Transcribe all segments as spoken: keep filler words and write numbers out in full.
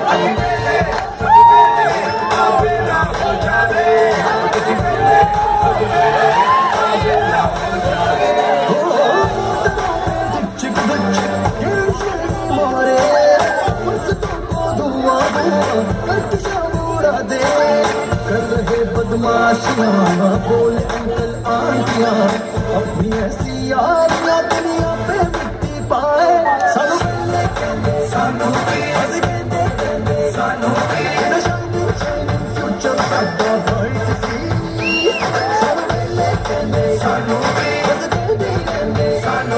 बदमाशियां बोले अंकल आंटियां अपनी ऐसी यारियां दुनिया पे मिट्टी पाए सानू सानू सानू फ्यूचर साडा ब्राइट सी सानू सानू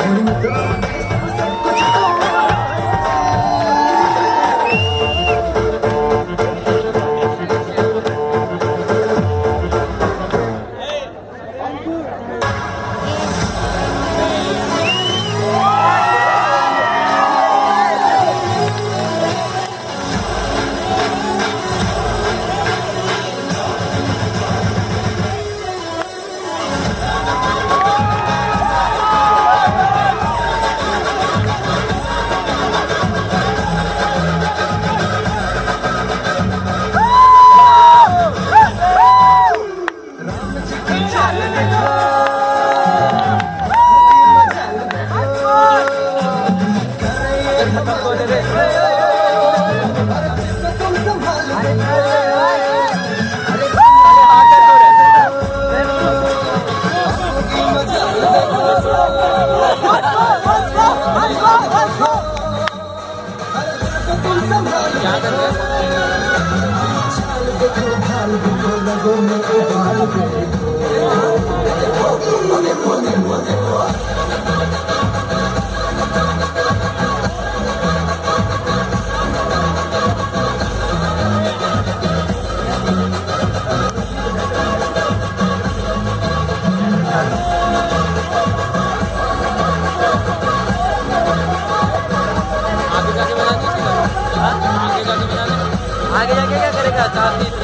आगे जाके क्या करेगा? चार तीन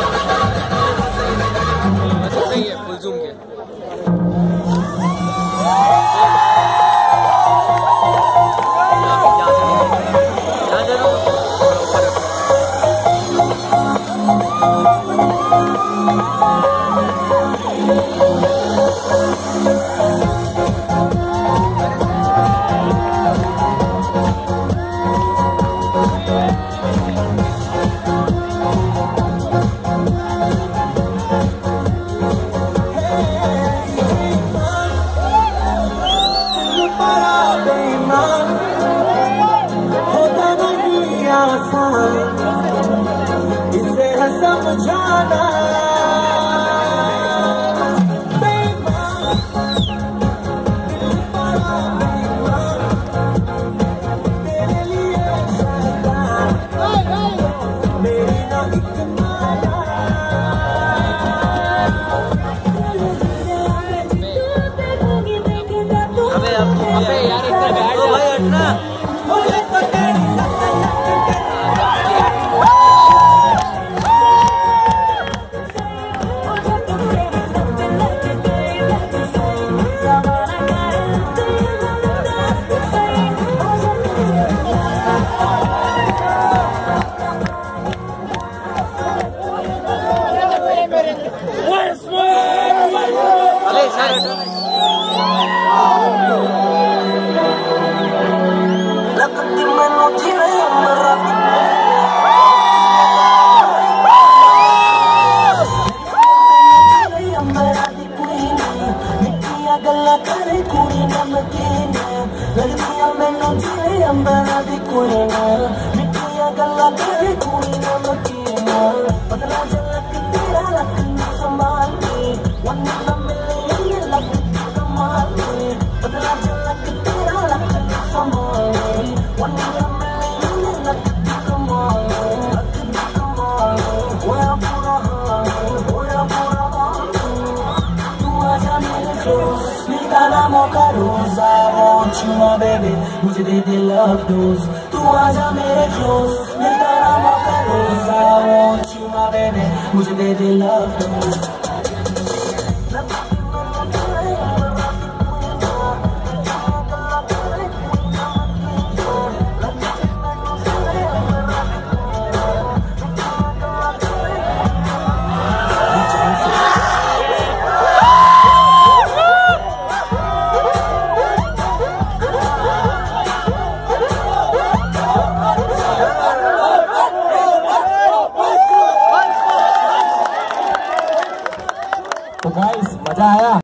सही है, फुल जूम के इसे है समझाना तेरे लिए मेरी ना अबे अबे यार इतना बैठ जा भाई हटना मुझे दे दे लव डोज तू आजा मेरे क्लोज मिलता ना मौका रोज I want you my baby मुझे दे दे लव डोज मजा आया।